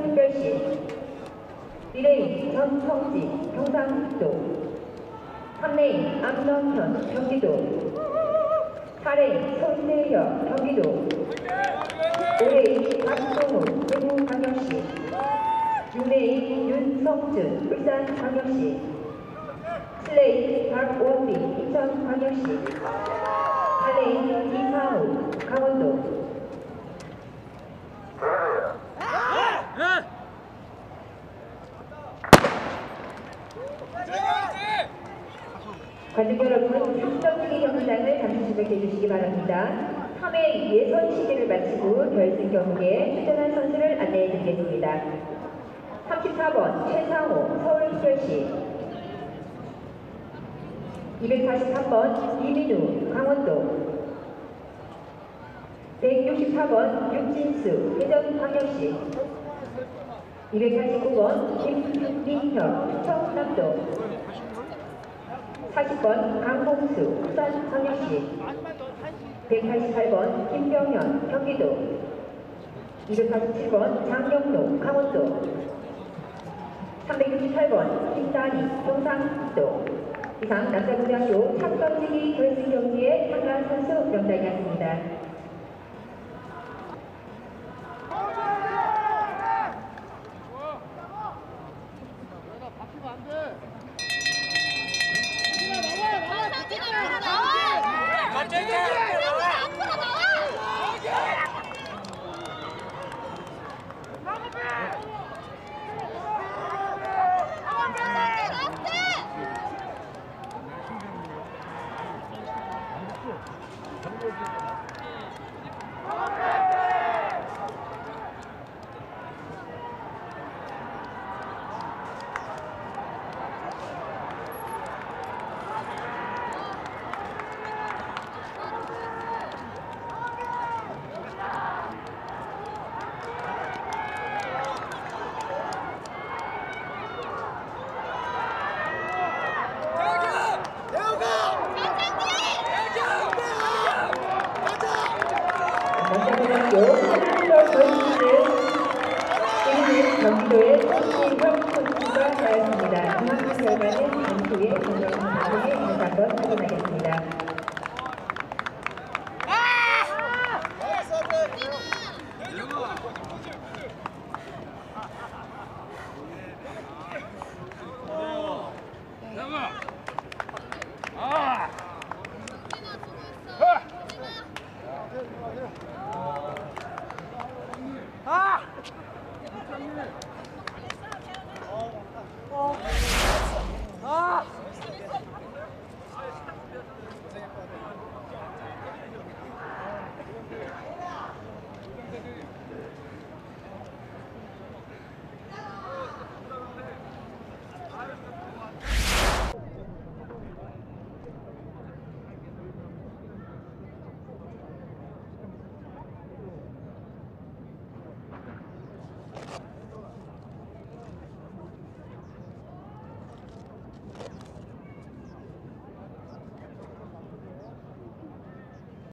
서울특별시 1레인 전성지 경상북도 3레인 암정현 경기도 4레인 손대혁 경기도 5레인 박동우 대구광역시 6레인 윤성준 울산광역시 7레인 박원비 인천광역시 8레인 이상우 강원도 관중 여러분, 축덕특기 경기장을 잠시 주목해 주시기 바랍니다. 3회 예선 시기를 마치고 결승 경기에 출전한 선수를 안내해 드리겠습니다. 34번 최상호 서울특별시 243번 이민우 강원도 164번 육진수 대전광역시 289번 김민혁 청남도 40번 강홍수 부산광역시 188번 김병현 경기도 247번 장영록 강원도 368번 김다니 경상북도 이상 남자고등학교 탑던지기 결승 경기에 참가한 선수 명단이었습니다. 남자고등학교